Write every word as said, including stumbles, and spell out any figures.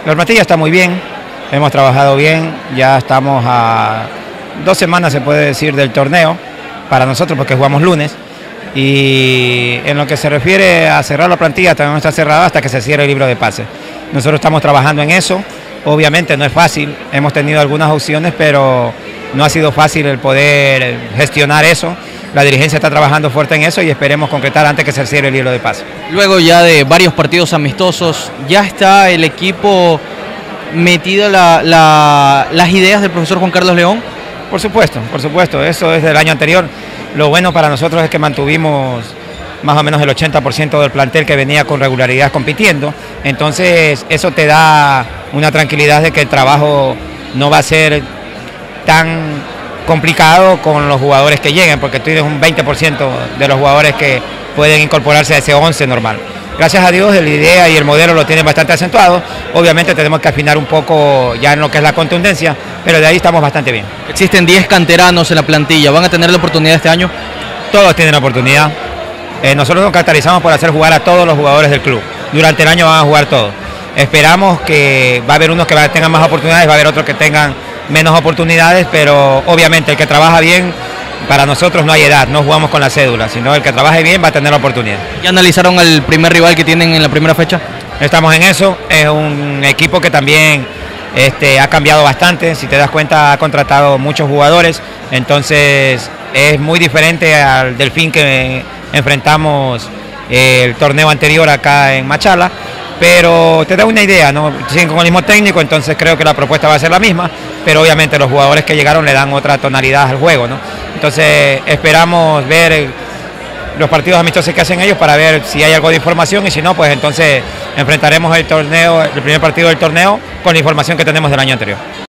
La plantilla está muy bien, hemos trabajado bien, ya estamos a dos semanas se puede decir del torneo, para nosotros porque jugamos lunes, y en lo que se refiere a cerrar la plantilla también está cerrada hasta que se cierre el libro de pases. Nosotros estamos trabajando en eso, obviamente no es fácil, hemos tenido algunas opciones, pero no ha sido fácil el poder gestionar eso. La dirigencia está trabajando fuerte en eso y esperemos concretar antes que se cierre el libro de pases. Luego ya de varios partidos amistosos, ¿ya está el equipo metido la, la, las ideas del profesor Juan Carlos León? Por supuesto, por supuesto, eso es del año anterior. Lo bueno para nosotros es que mantuvimos más o menos el ochenta por ciento del plantel que venía con regularidad compitiendo, entonces eso te da una tranquilidad de que el trabajo no va a ser tan complicado con los jugadores que lleguen, porque tú tienes un veinte por ciento de los jugadores que pueden incorporarse a ese once normal. Gracias a Dios la idea y el modelo lo tienen bastante acentuado, obviamente tenemos que afinar un poco ya en lo que es la contundencia, pero de ahí estamos bastante bien. Existen diez canteranos en la plantilla, ¿van a tener la oportunidad este año? Todos tienen oportunidad, eh, nosotros nos caracterizamos por hacer jugar a todos los jugadores del club, durante el año van a jugar todos. Esperamos que va a haber unos que tengan más oportunidades, va a haber otros que tengan menos oportunidades, pero obviamente el que trabaja bien, para nosotros no hay edad, no jugamos con la cédula, sino el que trabaje bien va a tener la oportunidad. ¿Ya analizaron el primer rival que tienen en la primera fecha? Estamos en eso, es un equipo que también este, ha cambiado bastante, si te das cuenta ha contratado muchos jugadores, entonces es muy diferente al Delfín que enfrentamos el torneo anterior acá en Machala, pero te da una idea, ¿no? Siguen con el mismo técnico, entonces creo que la propuesta va a ser la misma, pero obviamente los jugadores que llegaron le dan otra tonalidad al juego, ¿no? Entonces esperamos ver los partidos amistosos que hacen ellos para ver si hay algo de información y si no, pues entonces enfrentaremos el torneo, el primer partido del torneo con la información que tenemos del año anterior.